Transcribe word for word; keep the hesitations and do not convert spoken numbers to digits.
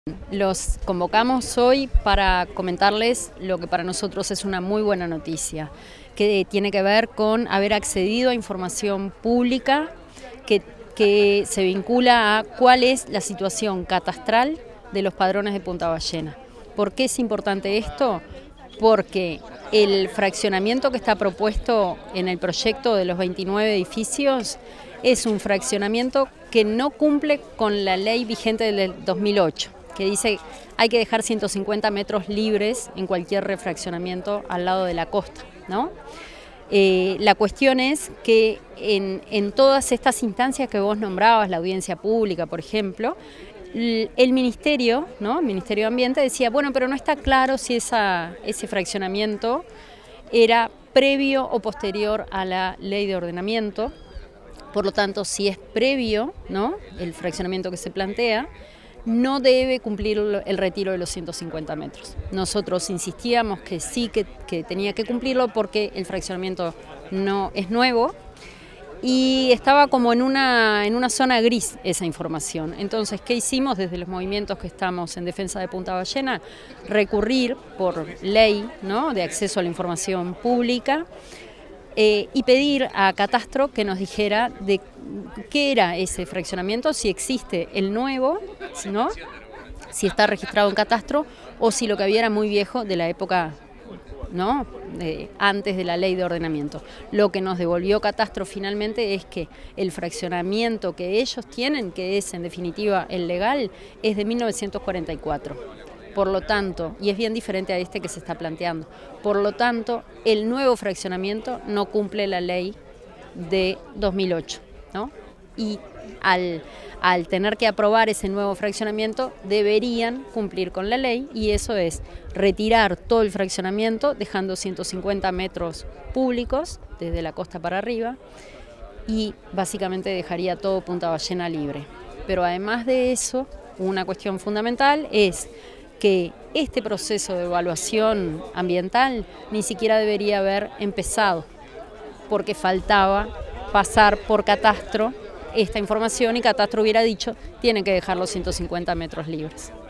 Los convocamos hoy para comentarles lo que para nosotros es una muy buena noticia, que tiene que ver con haber accedido a información pública que, que se vincula a cuál es la situación catastral de los padrones de Punta Ballena. ¿Por qué es importante esto? Porque el fraccionamiento que está propuesto en el proyecto de los veintinueve edificios es un fraccionamiento que no cumple con la ley vigente del dos mil ocho. Que dice hay que dejar ciento cincuenta metros libres en cualquier refraccionamiento al lado de la costa, ¿no? Eh, la cuestión es que en, en todas estas instancias que vos nombrabas, la audiencia pública, por ejemplo, el Ministerio, ¿no? El Ministerio de Ambiente decía, bueno, pero no está claro si esa, ese fraccionamiento era previo o posterior a la ley de ordenamiento. Por lo tanto, si es previo, ¿no?, el fraccionamiento que se plantea, no debe cumplir el retiro de los ciento cincuenta metros. Nosotros insistíamos que sí que, que tenía que cumplirlo porque el fraccionamiento no es nuevo y estaba como en una, en una zona gris esa información. Entonces, ¿qué hicimos desde los movimientos que estamos en defensa de Punta Ballena? Recurrir por ley, ¿no?, de acceso a la información pública, Eh, y pedir a Catastro que nos dijera de qué era ese fraccionamiento, si existe el nuevo, ¿no?, si está registrado en Catastro o si lo que había era muy viejo de la época, ¿no?, de, antes de la ley de ordenamiento. Lo que nos devolvió Catastro finalmente es que el fraccionamiento que ellos tienen, que es en definitiva el legal, es de mil novecientos cuarenta y cuatro. Por lo tanto, y es bien diferente a este que se está planteando, por lo tanto, el nuevo fraccionamiento no cumple la ley de dos mil ocho, ¿no? Y al, al tener que aprobar ese nuevo fraccionamiento, deberían cumplir con la ley, y eso es retirar todo el fraccionamiento, dejando ciento cincuenta metros públicos desde la costa para arriba, y básicamente dejaría todo Punta Ballena libre. Pero además de eso, una cuestión fundamental es que este proceso de evaluación ambiental ni siquiera debería haber empezado, porque faltaba pasar por Catastro esta información y Catastro hubiera dicho tienen que dejar los ciento cincuenta metros libres.